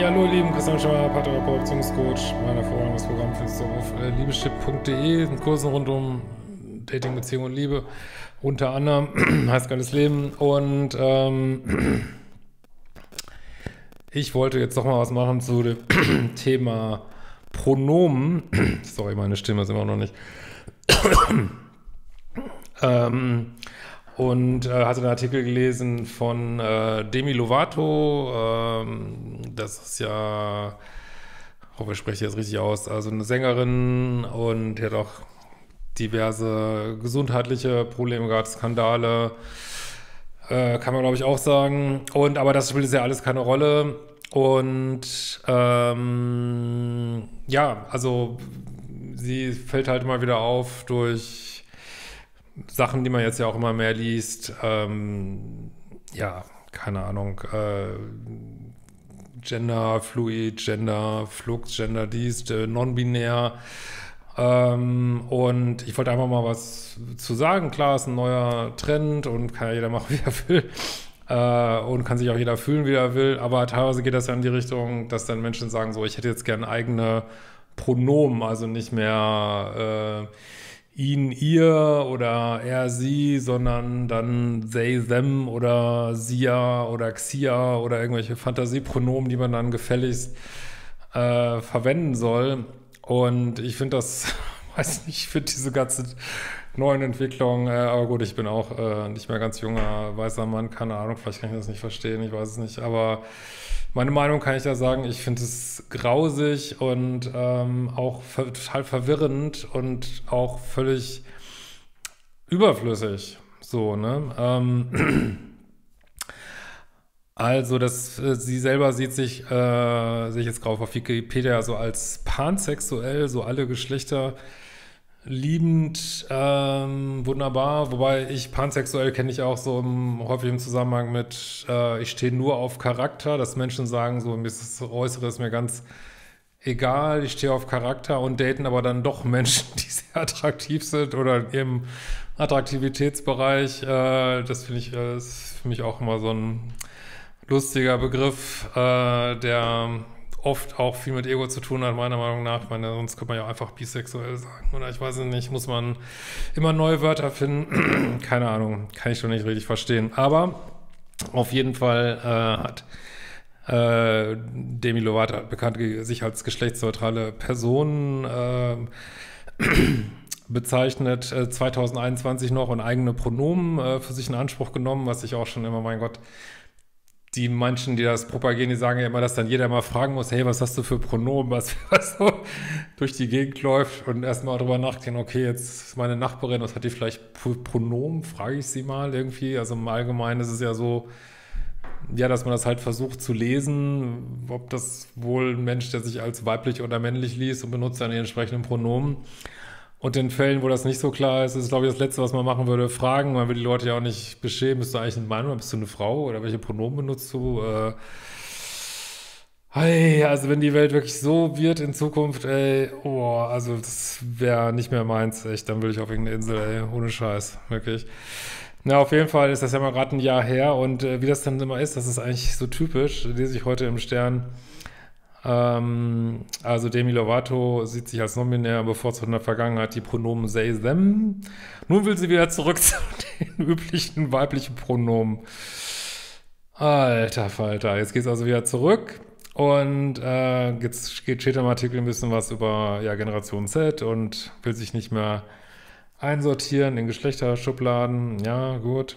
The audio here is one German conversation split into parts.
Ja, hallo, ihr Lieben, Christian Schemmer, Paartherapeut, Beziehungscoach. Mein hervorragendes Programm findest du auf liebeschip.de, in Kursen rund um Dating, Beziehung und Liebe. Unter anderem heißt geiles Leben. Und ich wollte jetzt doch mal was machen zu dem Thema Pronomen. Sorry, meine Stimme ist immer noch nicht. Und hatte einen Artikel gelesen von Demi Lovato. Das ist ja, ich hoffe, ich spreche jetzt richtig aus, also eine Sängerin, und die hat auch diverse gesundheitliche Probleme gehabt, Skandale, kann man glaube ich auch sagen. Aber das spielt ja alles keine Rolle. Und ja, also sie fällt halt immer wieder auf durch Sachen, die man jetzt ja auch immer mehr liest, ja, keine Ahnung, Genderfluid, Genderflux, Gender dies, non-binär, und ich wollte einfach mal was zu sagen. Klar, ist ein neuer Trend und kann ja jeder machen, wie er will, und kann sich auch jeder fühlen, wie er will, aber teilweise geht das ja in die Richtung, dass dann Menschen sagen, so, ich hätte jetzt gerne eigene Pronomen, also nicht mehr ihn, ihr oder er, sie, sondern dann they, them oder sia oder xia oder irgendwelche Fantasiepronomen, die man dann gefälligst verwenden soll. Und ich finde das, weiß nicht, ich finde diese ganze neuen Entwicklungen, aber gut, ich bin auch nicht mehr ganz junger, weißer Mann, keine Ahnung, vielleicht kann ich das nicht verstehen, ich weiß es nicht, aber meine Meinung kann ich da sagen, ich finde es grausig und auch total verwirrend und auch völlig überflüssig. So, ne? Also, sie selber sieht sich, sehe ich jetzt drauf auf Wikipedia, so als pansexuell, so alle Geschlechter liebend, wunderbar, wobei ich pansexuell kenne ich auch so häufig im Zusammenhang mit, ich stehe nur auf Charakter, dass Menschen sagen, so, mir ist das Äußere ist mir ganz egal, ich stehe auf Charakter, und daten aber dann doch Menschen, die sehr attraktiv sind oder in ihrem Attraktivitätsbereich. Das finde ich, ist für mich auch immer so ein lustiger Begriff, der oft auch viel mit Ego zu tun hat, meiner Meinung nach. Ich meine, sonst könnte man ja einfach bisexuell sagen. Oder ich weiß nicht, muss man immer neue Wörter finden? Keine Ahnung, kann ich schon nicht richtig verstehen. Aber auf jeden Fall hat Demi Lovato bekannt sich als geschlechtsneutrale Person bezeichnet, 2021 noch, und eigene Pronomen für sich in Anspruch genommen, was ich auch schon immer, mein Gott, die Menschen, die das propagieren, die sagen ja immer, dass dann jeder mal fragen muss, hey, was hast du für Pronomen, was so durch die Gegend läuft, und erstmal drüber nachdenken, okay, jetzt ist meine Nachbarin, was hat die vielleicht für Pronomen, frage ich sie mal irgendwie. Also im Allgemeinen ist es ja so, ja, dass man das halt versucht zu lesen, ob das wohl ein Mensch, der sich als weiblich oder männlich liest, und benutzt dann die entsprechenden Pronomen. Und in Fällen, wo das nicht so klar ist, ist, glaube ich, das Letzte, was man machen würde, fragen. Man will die Leute ja auch nicht beschämen. Bist du eigentlich ein Mann oder bist du eine Frau? Oder welche Pronomen benutzt du? Hey, also wenn die Welt wirklich so wird in Zukunft, ey, oh, also das wäre nicht mehr meins, echt. Dann würde ich auf irgendeine Insel, ey, ohne Scheiß, wirklich. Na, auf jeden Fall ist das ja mal gerade ein Jahr her, und wie das dann immer ist, das ist eigentlich so typisch, lese ich heute im Stern. Also Demi Lovato sieht sich als non-binär, bevorzugt in der Vergangenheit die Pronomen they, them. Nun will sie wieder zurück zu den üblichen weiblichen Pronomen. Alter Falter, jetzt geht's also wieder zurück, und jetzt steht im Artikel ein bisschen was über, ja, Generation Z, und will sich nicht mehr einsortieren in Geschlechterschubladen. Ja, gut.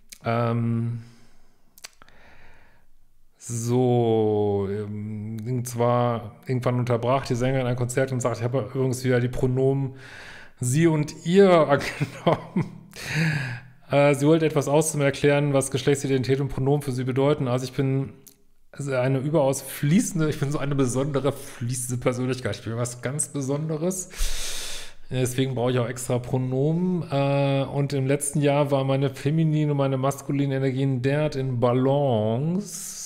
So, zwar irgendwann unterbrach die Sängerin ein Konzert und sagt, ich habe übrigens wieder die Pronomen sie und ihr angenommen. Sie wollte etwas erklären, was Geschlechtsidentität und Pronomen für sie bedeuten. Also ich bin eine überaus fließende, ich bin so eine besondere fließende Persönlichkeit. Ich bin was ganz Besonderes. Deswegen brauche ich auch extra Pronomen. Und im letzten Jahr war meine feminine und meine maskuline Energien derart in Balance,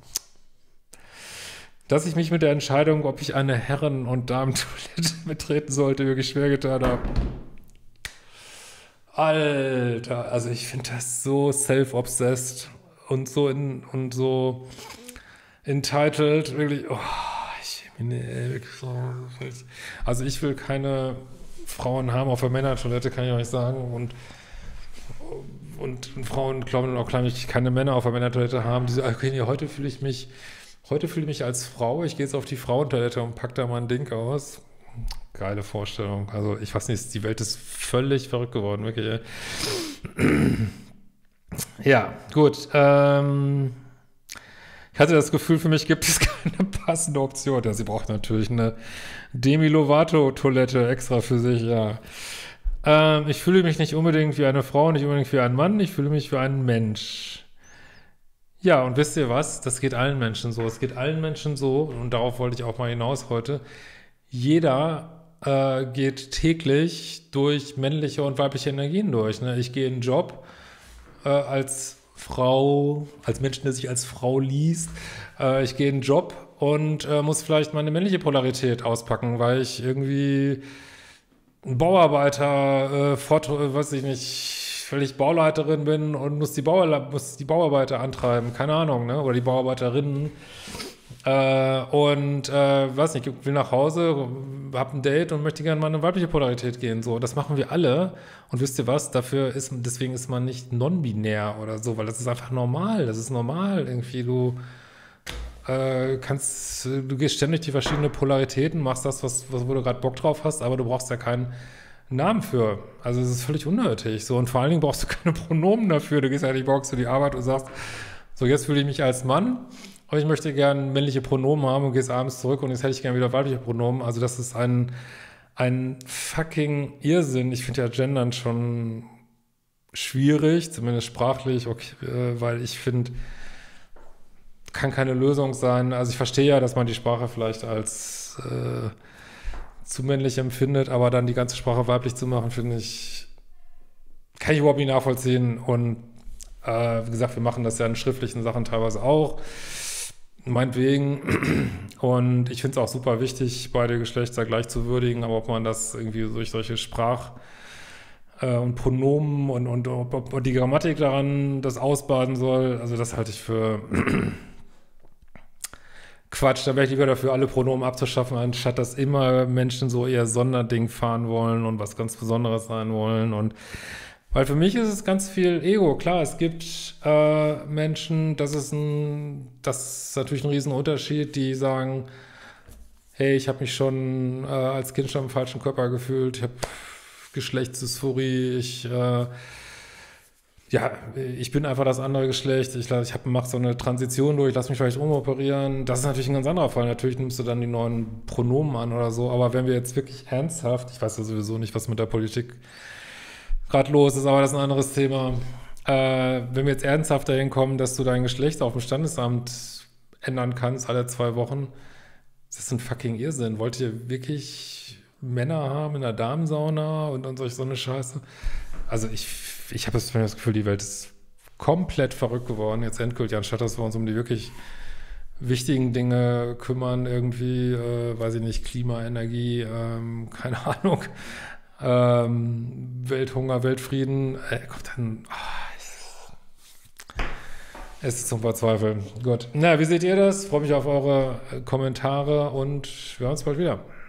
dass ich mich mit der Entscheidung, ob ich eine Herren- und Damen-Toilette betreten sollte, wirklich schwer getan habe. Alter, also ich finde das so self-obsessed und so entitled, wirklich, oh, nee, wirklich so, also ich will keine Frauen haben auf der Männertoilette, kann ich euch sagen, und Frauen glauben auch, glaube ich, keine Männer auf der Männertoilette haben, die so, okay, nee, heute fühle ich mich als Frau, ich gehe jetzt auf die Frauentoilette und pack da mal ein Ding aus. Geile Vorstellung. Also ich weiß nicht, die Welt ist völlig verrückt geworden, wirklich. Ja, gut. Ich hatte das Gefühl, für mich gibt es keine passende Option. Ja, sie braucht natürlich eine Demi Lovato-Toilette extra für sich, ja. Ich fühle mich nicht unbedingt wie eine Frau, nicht unbedingt wie ein Mann, ich fühle mich wie ein Mensch. Ja, und wisst ihr was? Das geht allen Menschen so. Es geht allen Menschen so, und darauf wollte ich auch mal hinaus heute. Jeder geht täglich durch männliche und weibliche Energien durch. Ne? Ich gehe in einen Job als Frau, als Mensch, der sich als Frau liest. Ich gehe in einen Job und muss vielleicht meine männliche Polarität auspacken, weil ich irgendwie ein Bauarbeiter, weiß ich nicht, weil ich Bauleiterin bin und muss die Bauarbeiter antreiben, keine Ahnung, ne? Oder die Bauarbeiterinnen. Weiß nicht, will nach Hause, hab ein Date und möchte gerne mal in eine weibliche Polarität gehen. So, das machen wir alle. Und wisst ihr was? Deswegen ist man nicht non-binär oder so, weil das ist einfach normal. Das ist normal. Irgendwie, du gehst ständig die verschiedenen Polaritäten, machst das, wo du gerade Bock drauf hast, aber du brauchst ja keinen Namen für. Also es ist völlig unnötig. So, und vor allen Dingen brauchst du keine Pronomen dafür. Du gehst ja nicht morgens zu die Arbeit und sagst, so, jetzt fühle ich mich als Mann. Aber ich möchte gerne männliche Pronomen haben und gehst abends zurück und jetzt hätte ich gerne wieder weibliche Pronomen. Also das ist ein fucking Irrsinn. Ich finde ja Gendern schon schwierig, zumindest sprachlich, okay, weil ich finde, kann keine Lösung sein. Also ich verstehe ja, dass man die Sprache vielleicht als zu männlich empfindet, aber dann die ganze Sprache weiblich zu machen, finde ich, kann ich überhaupt nicht nachvollziehen. Und wie gesagt, wir machen das ja in schriftlichen Sachen teilweise auch. Meinetwegen. Und ich finde es auch super wichtig, beide Geschlechter gleich zu würdigen, aber ob man das irgendwie durch solche und Pronomen und ob die Grammatik daran das ausbaden soll, also das halte ich für Quatsch. Da wäre ich lieber dafür, alle Pronomen abzuschaffen, anstatt dass immer Menschen so eher Sonderding fahren wollen und was ganz Besonderes sein wollen. Und weil für mich ist es ganz viel Ego. Klar, es gibt Menschen, das ist natürlich ein Riesenunterschied, die sagen, hey, ich habe mich schon als Kind schon im falschen Körper gefühlt, ich habe Geschlechtsdysphorie, ich bin einfach das andere Geschlecht, ich mache so eine Transition durch, lass mich vielleicht umoperieren. Das ist natürlich ein ganz anderer Fall. Natürlich nimmst du dann die neuen Pronomen an oder so, aber wenn wir jetzt wirklich ernsthaft, ich weiß ja sowieso nicht, was mit der Politik gerade los ist, aber das ist ein anderes Thema. Wenn wir jetzt ernsthaft dahin kommen, dass du dein Geschlecht auf dem Standesamt ändern kannst, alle 2 Wochen, das ist ein fucking Irrsinn. Wollt ihr wirklich Männer haben in der Damensauna und so eine Scheiße? Also ich habe das Gefühl, die Welt ist komplett verrückt geworden, jetzt endgültig, anstatt dass wir uns um die wirklich wichtigen Dinge kümmern, irgendwie, weiß ich nicht, Klima, Energie, keine Ahnung, Welthunger, Weltfrieden, es ist zum Verzweifeln. Gut. Na, wie seht ihr das? Freue mich auf eure Kommentare und wir hören uns bald wieder.